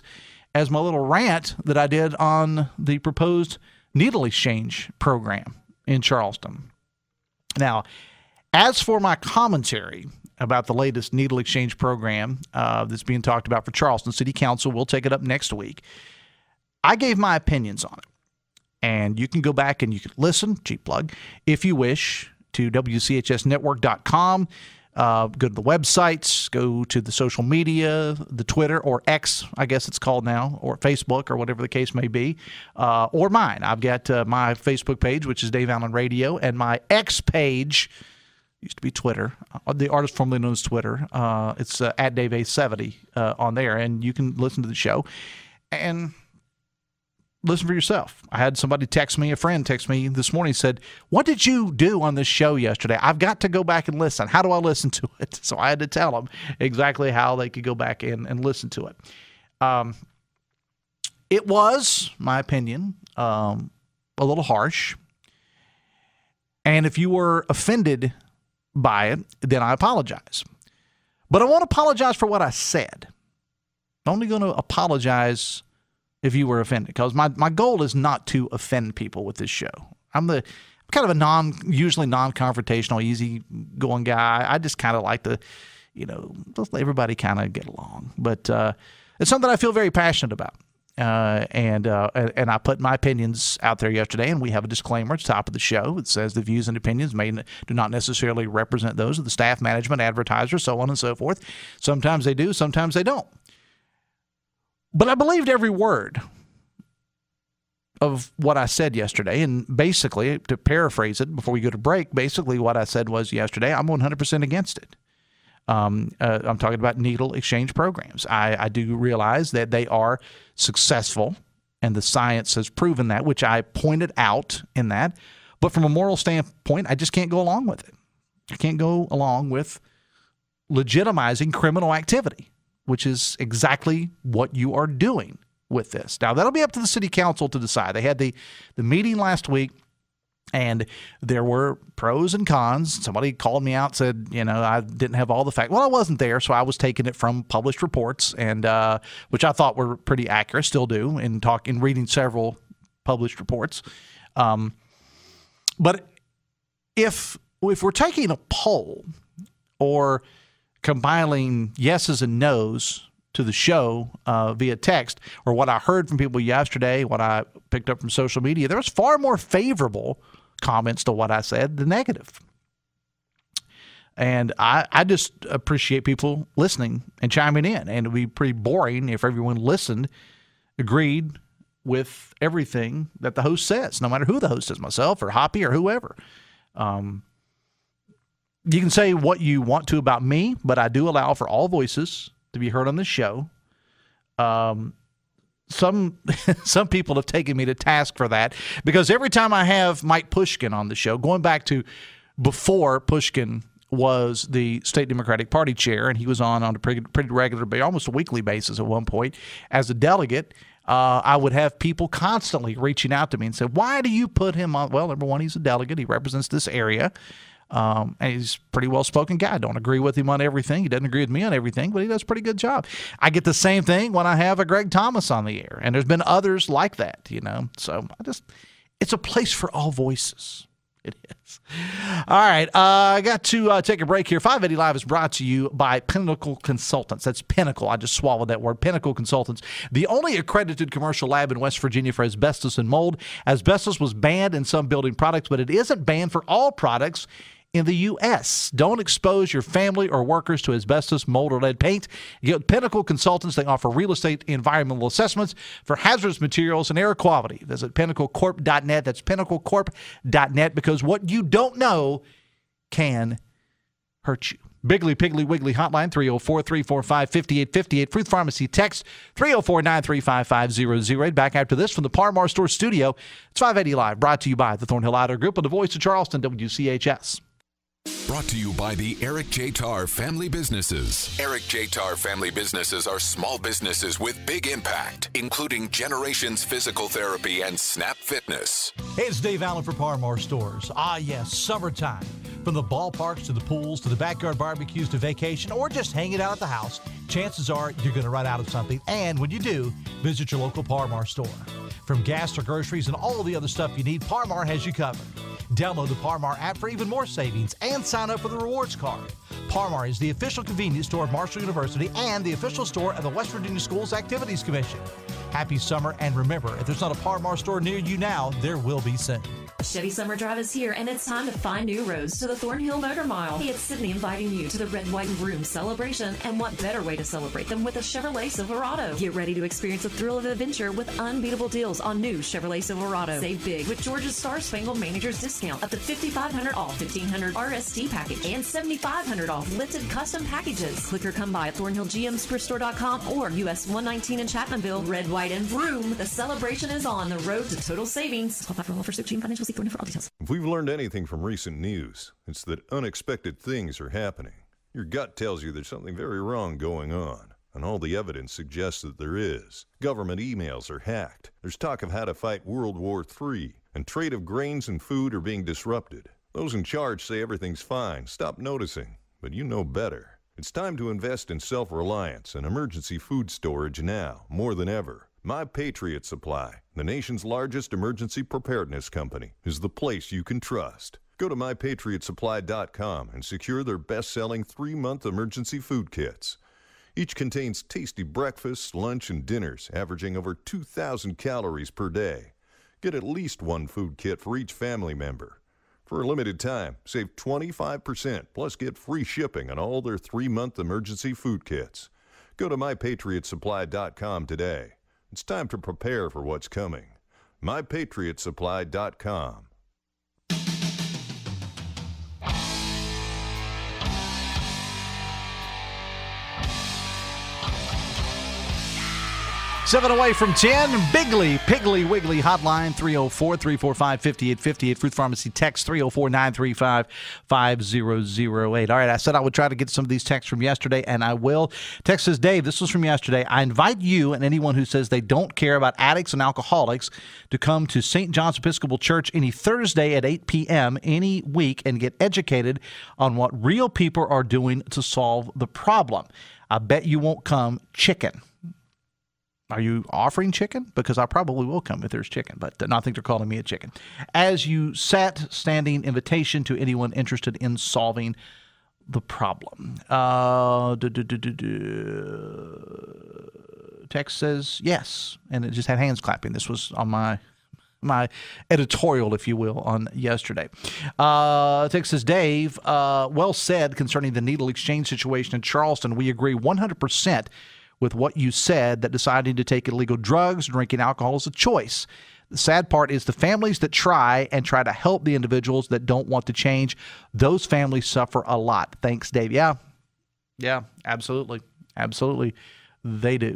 as my little rant that I did on the proposed needle exchange program in Charleston. Now, as for my commentary about the latest needle exchange program uh, that's being talked about for Charleston City Council, we'll take it up next week. I gave my opinions on it. And you can go back and you can listen, cheap plug, if you wish, to W C H S network dot com. Uh, go to the websites, go to the social media, the Twitter, or X, I guess it's called now, or Facebook, or whatever the case may be, uh, or mine. I've got uh, my Facebook page, which is Dave Allen Radio, and my X page, used to be Twitter, uh, the artist formerly known as Twitter. Uh, it's uh, at Dave A seventy uh, on there, and you can listen to the show. And listen for yourself. I had somebody text me, a friend text me this morning, said, what did you do on this show yesterday? I've got to go back and listen. How do I listen to it? So I had to tell them exactly how they could go back in and listen to it. Um, it was, my opinion, um, a little harsh. And if you were offended by it, then I apologize. But I won't apologize for what I said. I'm only going to apologize if you were offended, because my, my goal is not to offend people with this show. I'm the I'm kind of a non, usually non-confrontational, easy-going guy. I just kind of like to, you know, just let everybody kind of get along. But uh, it's something I feel very passionate about, uh, and uh, and I put my opinions out there yesterday, and we have a disclaimer at the top of the show. It says the views and opinions may do not necessarily represent those of the staff, management, advertisers, so on and so forth. Sometimes they do, sometimes they don't. But I believed every word of what I said yesterday. And basically, to paraphrase it before we go to break, basically what I said was yesterday, I'm one hundred percent against it. Um, uh, I'm talking about needle exchange programs. I, I do realize that they are successful, and the science has proven that, which I pointed out in that. But from a moral standpoint, I just can't go along with it. I can't go along with legitimizing criminal activity, which is exactly what you are doing with this. Now, that'll be up to the city council to decide. They had the, the meeting last week, and there were pros and cons. Somebody called me out, said, you know, I didn't have all the facts. Well, I wasn't there, so I was taking it from published reports, and uh, which I thought were pretty accurate, still do, in, talk, in reading several published reports. Um, but if if we're taking a poll or compiling yeses and nos to the show uh, via text, or what I heard from people yesterday, what I picked up from social media, there was far more favorable comments to what I said than negative. And I, I just appreciate people listening and chiming in. And it would be pretty boring if everyone listened, agreed with everything that the host says, no matter who the host is, myself or Hoppy or whoever. Um, You can say what you want to about me, but I do allow for all voices to be heard on this show. Um, some some people have taken me to task for that, because every time I have Mike Pushkin on the show, going back to before Pushkin was the State Democratic Party chair, and he was on on a pretty, pretty regular, almost a weekly basis at one point as a delegate, uh, I would have people constantly reaching out to me and say, why do you put him on? Well, number one, he's a delegate. He represents this area. Um, and he's a pretty well-spoken guy. I don't agree with him on everything. He doesn't agree with me on everything, but he does a pretty good job. I get the same thing when I have a Greg Thomas on the air, and there's been others like that, you know. So I just, it's a place for all voices. It is. All right, uh, I got to uh, take a break here. five eighty Live is brought to you by Pinnacle Consultants. That's Pinnacle. I just swallowed that word. Pinnacle Consultants, the only accredited commercial lab in West Virginia for asbestos and mold. Asbestos was banned in some building products, but it isn't banned for all products in the U S Don't expose your family or workers to asbestos, mold, or lead paint. You get Pinnacle Consultants. They offer real estate environmental assessments for hazardous materials and air quality. Visit pinnacle corp dot net. That's pinnacle corp dot net, because what you don't know can hurt you. Biggly Piggly Wiggly hotline, three oh four, three four five, five eight five eight. Fruit Pharmacy text, three oh four, nine three five, five oh oh eight. Back after this from the Par Mar Store studio. It's five eighty Live, brought to you by the Thornhill Outer Group and the Voice of Charleston, W C H S. Brought to you by the Eric J. Tarr Family Businesses. Eric J. Tarr Family Businesses are small businesses with big impact, including Generations Physical Therapy and Snap Fitness. Hey, it's Dave Allen for Par Mar Stores. Ah, yes, summertime. From the ballparks to the pools to the backyard barbecues to vacation or just hanging out at the house, chances are you're going to run out of something. And when you do, visit your local Par-Mar store. From gas to groceries and all the other stuff you need, Par-Mar has you covered. Download the Par-Mar app for even more savings and sign up for the rewards card. Par-Mar is the official convenience store of Marshall University and the official store of the West Virginia Schools Activities Commission. Happy summer, and remember, if there's not a Par-Mar store near you now, there will be soon. Chevy Summer Drive is here, and it's time to find new roads to the Thornhill Motor Mile. Hey, it's Sydney inviting you to the Red, White, and Room celebration, and what better way to celebrate them with a Chevrolet Silverado. Get ready to experience the thrill of adventure with unbeatable deals on new Chevrolet Silverado. Save big with Georgia's Star Spangled Manager's discount up to fifty-five hundred dollars off fifteen hundred dollars R S T package and seventy-five hundred dollars off lifted custom packages. Click or come by at thornhill g m superstore dot com or U S one nineteen in Chapmanville. Red, White, and Vroom. The celebration is on the road to total savings. Call five for for Street Financial. See Thornhill for all details. If we've learned anything from recent news, it's that unexpected things are happening. Your gut tells you there's something very wrong going on, and all the evidence suggests that there is. Government emails are hacked. There's talk of how to fight World War Three, and trade of grains and food are being disrupted. Those in charge say everything's fine. Stop noticing, but you know better. It's time to invest in self-reliance and emergency food storage now, more than ever. My Patriot Supply, the nation's largest emergency preparedness company, is the place you can trust. Go to my patriot supply dot com and secure their best-selling three-month emergency food kits. Each contains tasty breakfasts, lunch, and dinners, averaging over two thousand calories per day. Get at least one food kit for each family member. For a limited time, save twenty-five percent, plus get free shipping on all their three-month emergency food kits. Go to my patriot supply dot com today. It's time to prepare for what's coming. my patriot supply dot com. Seven away from ten. Bigley, Piggly Wiggly hotline three oh four, three four five, five eight five eight. Fruit Pharmacy text three oh four, nine three five, five oh oh eight. All right, I said I would try to get some of these texts from yesterday, and I will. Text says, Dave, this was from yesterday. I invite you and anyone who says they don't care about addicts and alcoholics to come to Saint John's Episcopal Church any Thursday at eight p.m. any week and get educated on what real people are doing to solve the problem. I bet you won't come. Chicken. Are you offering chicken? Because I probably will come if there's chicken, but I think they're calling me a chicken. As you sat, standing invitation to anyone interested in solving the problem. Uh, do, do, do, do, do. Text says yes, and it just had hands clapping. This was on my my editorial, if you will, on yesterday. Uh, text says, Dave, uh, well said concerning the needle exchange situation in Charleston. We agree one hundred percent with what you said, that deciding to take illegal drugs, drinking alcohol is a choice. The sad part is the families that try and try to help the individuals that don't want to change, those families suffer a lot. Thanks, Dave. Yeah, yeah, absolutely. Absolutely, they do.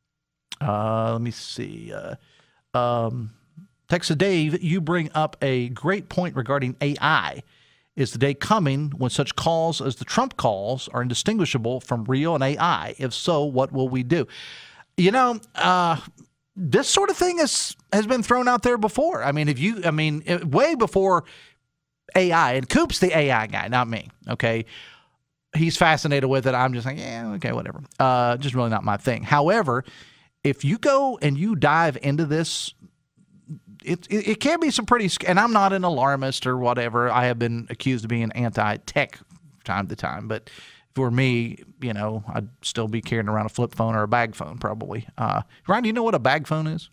Uh, let me see. Uh, um, text to Dave, you bring up a great point regarding A I. Is the day coming when such calls as the Trump calls are indistinguishable from real and A I? If so, what will we do? You know, uh, this sort of thing has has been thrown out there before. I mean, if you, I mean, way before A I, and Coop's the A I guy, not me. Okay, he's fascinated with it. I'm just like, yeah, okay, whatever. Uh, just really not my thing. However, if you go and you dive into this. It, it it can be some pretty, and I'm not an alarmist or whatever. I have been accused of being anti-tech time to time, but if it were me, you know, I'd still be carrying around a flip phone or a bag phone probably. Uh, Ryan, do you know what a bag phone is?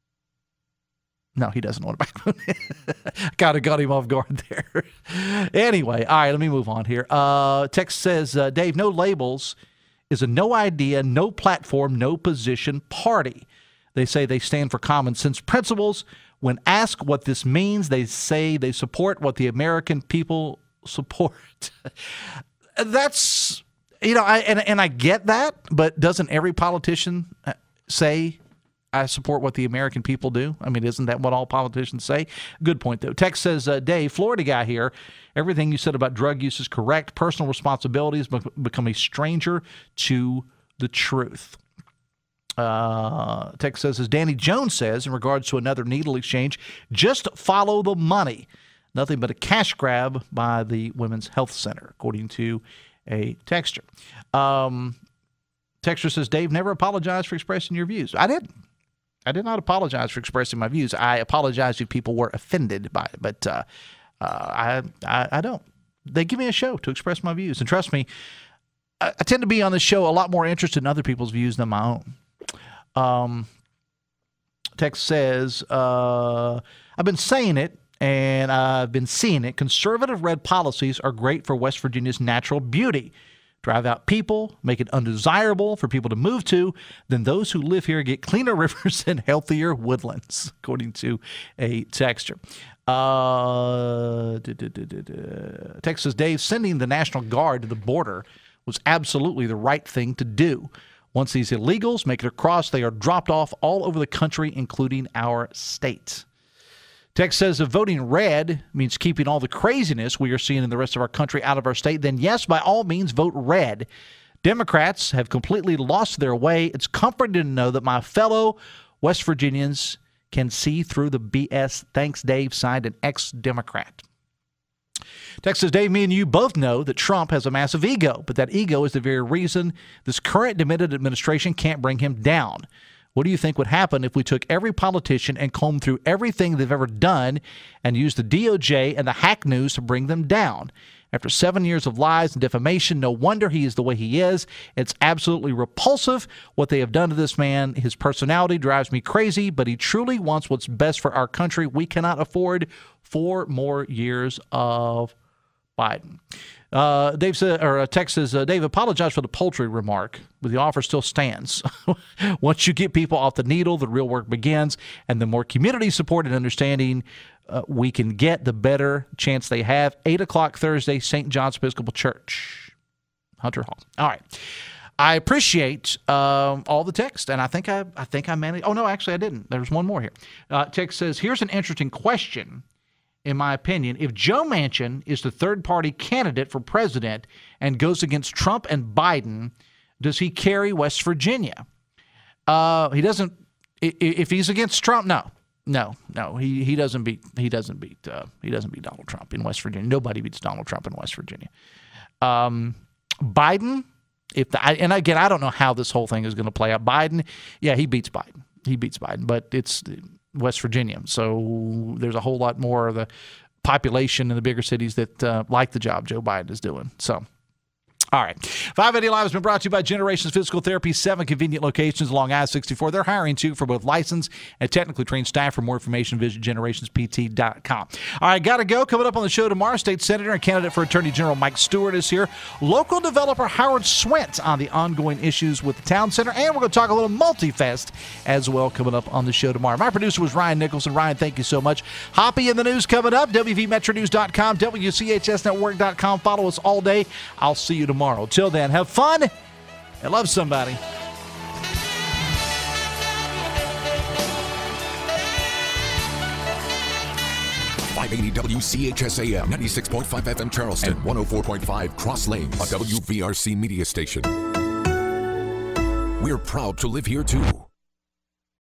No, he doesn't know what a bag phone is. Kind of got him off guard there. Anyway, all right, let me move on here. Uh, text says, uh, Dave, no labels is a no idea, no platform, no position party. They say they stand for common sense principles. When asked what this means, they say they support what the American people support. That's, you know, I and, and I get that, but doesn't every politician say, I support what the American people do? I mean, isn't that what all politicians say? Good point, though. Text says, uh, Dave, Florida guy here, everything you said about drug use is correct. Personal responsibilities become a stranger to the truth. Uh, text says, as Danny Jones says, in regards to another needle exchange, just follow the money. nothing but a cash grab by the Women's Health Center, according to a texter. Um, texter says, Dave, never apologized for expressing your views. I didn't. I did not apologize for expressing my views. I apologize if people were offended by it, but uh, uh, I, I I don't. They give me a show to express my views, and trust me, I, I tend to be on this show a lot more interested in other people's views than my own. Um, text says, uh, I've been saying it, and I've been seeing it. Conservative red policies are great for West Virginia's natural beauty. Drive out people, make it undesirable for people to move to, then those who live here get cleaner rivers and healthier woodlands, according to a texter. Uh, text says, Dave, sending the National Guard to the border was absolutely the right thing to do. Once these illegals make it across, they are dropped off all over the country, including our state. Text says, if voting red means keeping all the craziness we are seeing in the rest of our country out of our state, then yes, by all means, vote red. Democrats have completely lost their way. It's comforting to know that my fellow West Virginians can see through the B S. Thanks, Dave. Signed, an ex-Democrat. Text says, Dave, me and you both know that Trump has a massive ego, but that ego is the very reason this current demented administration can't bring him down. What do you think would happen if we took every politician and combed through everything they've ever done and used the D O J and the hack news to bring them down? After seven years of lies and defamation, no wonder he is the way he is. It's absolutely repulsive what they have done to this man. His personality drives me crazy, but he truly wants what's best for our country. We cannot afford four more years of Biden. Uh, Dave said, or uh, text says, uh, Dave, apologize for the poultry remark, but the offer still stands. Once you get people off the needle, the real work begins, and the more community support and understanding uh, we can get, the better chance they have. eight o'clock Thursday, Saint John's Episcopal Church, Hunter Hall. All right. I appreciate um, all the text, and I think I, I think I managed. Oh, no, actually, I didn't. There's one more here. Uh, text says, here's an interesting question. In my opinion, if Joe Manchin is the third-party candidate for president and goes against Trump and Biden, does he carry West Virginia? Uh, he doesn't. If he's against Trump, no, no, no. He he doesn't beat. He doesn't beat. Uh, he doesn't beat Donald Trump in West Virginia. Nobody beats Donald Trump in West Virginia. Um, Biden, if the, and again, I don't know how this whole thing is going to play out. Biden, yeah, he beats Biden. He beats Biden, but it's West Virginia, so there's a whole lot more of the population in the bigger cities that uh, like the job Joe Biden is doing. So, all right. five eighty Live has been brought to you by Generations Physical Therapy, seven convenient locations along I sixty-four. They're hiring, too, for both licensed and technically trained staff. For more information, visit generations p t dot com. All right, got to go. Coming up on the show tomorrow, State Senator and candidate for Attorney General Mike Stewart is here. Local developer Howard Swent on the ongoing issues with the town center. And we're going to talk a little multi-fest as well coming up on the show tomorrow. My producer was Ryan Nicholson. Ryan, thank you so much. Hoppy in the news coming up, w v metro news dot com, w c h s network dot com. Follow us all day. I'll see you tomorrow. Till then, have fun and love somebody. five eighty W C H S A M, ninety-six point five F M Charleston, and one oh four point five Cross Lanes, a W V R C media station. We're proud to live here too.